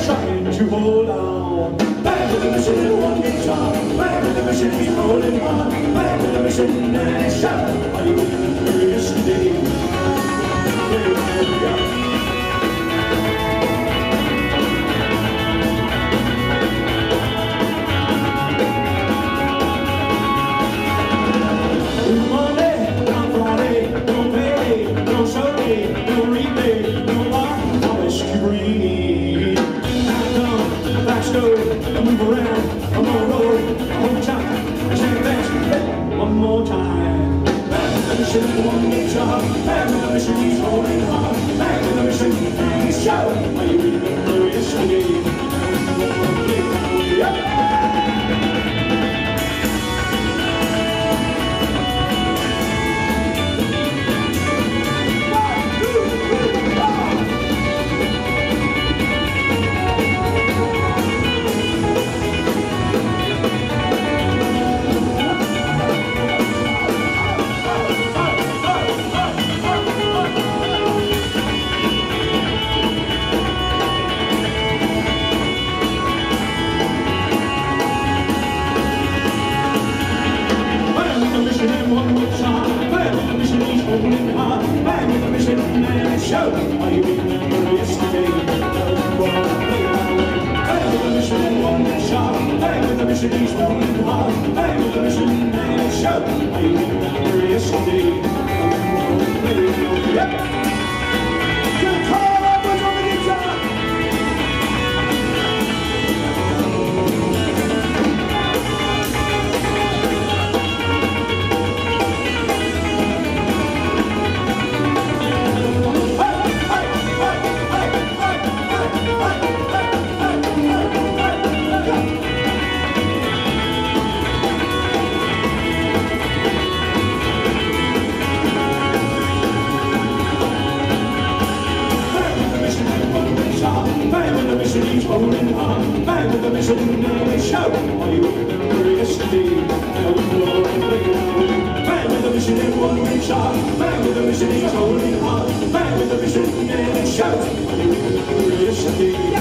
trying to hold on. Back with the mission, one guitar. Back with the mission, keep holding on. Back with the mission, and shout. Are you curious today? Here we go. Move around, I'm on road, hold tight, I can't dance, one more time. Back with the mission, one guitar, back with the mission, he's holding on. Back with the mission, and he's shouting, are you really curious today? Show! Are you curious today? Hey, with the mission, one good shot. Hey, with the mission, he's rolling hard. Hey, with the mission, and show! Are you curious today? Good call, up on the guitar! He's holding on, back with the mission, and shout. Are you curious today? Back with the mission in one way shot. Back with the mission, he's holding on, back with the mission, and shout. Are you curious today?